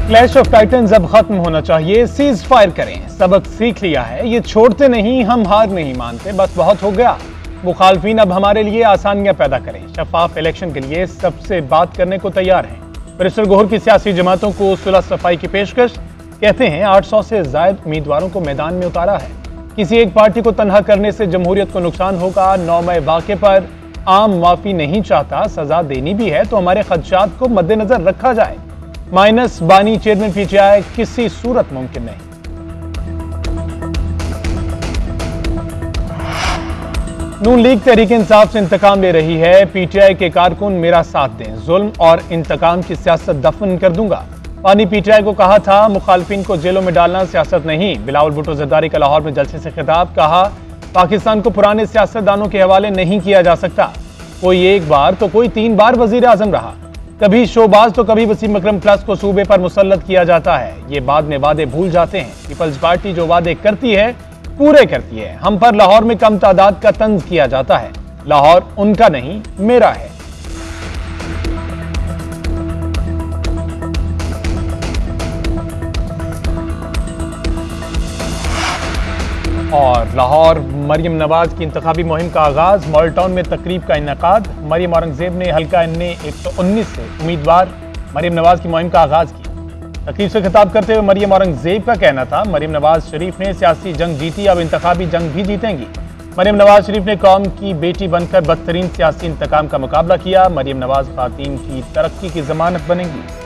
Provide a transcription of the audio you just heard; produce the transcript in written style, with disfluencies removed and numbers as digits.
Clash of titans अब खत्म होना चाहिए, सीज फायर करें, सबक सीख लिया है, ये छोड़ते नहीं, हम हार नहीं मानते, बस बहुत हो गया। मुखालफिन अब हमारे लिए आसानियां पैदा करें, शफाफ इलेक्शन के लिए सबसे बात करने को तैयार हैं। बैरिस्टर गोहर की सियासी जमातों को सुलह सफाई की पेशकश, कहते हैं 800 से ज्यादा उम्मीदवारों को मैदान में उतारा है। किसी एक पार्टी को तनहा करने से जमहूरियत को नुकसान होगा। 9 मई वाक़े पर आम माफी नहीं चाहता, सजा देनी भी है तो हमारे खदशात को मद्देनजर रखा जाए। माइनस बानी चेयरमैन पीटीआई किसी सूरत मुमकिन नहीं। नून लीग तहरीक इंसाफ से इंतकाम ले रही है। पीटीआई के कारकुन मेरा साथ दें, जुल्म और इंतकाम की सियासत दफन कर दूंगा। पानी पीटीआई को कहा था मुखालफिन को जेलों में डालना सियासत नहीं। बिलावल भुट्टो जरदारी का लाहौर में जलसे से खिताब, कहा पाकिस्तान को पुराने सियासतदानों के हवाले नहीं किया जा सकता। कोई एक बार तो कोई 3 बार वजीर आजम रहा, कभी शोबाज तो कभी वसीम अकरम प्लस को सूबे पर मुसल्लत किया जाता है। ये बाद में वादे भूल जाते हैं। पीपल्स पार्टी जो वादे करती है पूरे करती है। हम पर लाहौर में कम तादाद का तंज किया जाता है। लाहौर उनका नहीं, मेरा है। और लाहौर मरियम नवाज की इंतखाबी मुहिम का आगाज, मॉडल टाउन में तकरीब का इनेकाद। मरियम औरंगजेब ने हल्का एन 119 से उम्मीदवार मरियम नवाज की मुहिम का आगाज किया। तकरीब से खिताब करते हुए मरियम औरंगजेब का कहना था, मरियम नवाज शरीफ ने सियासी जंग जीती, अब इंतखाबी जंग भी जीतेंगी। मरियम नवाज शरीफ ने कौम की बेटी बनकर बदतरीन सियासी इंतकाम का मुकाबला किया। मरियम नवाज खातून की तरक्की की जमानत बनेंगी।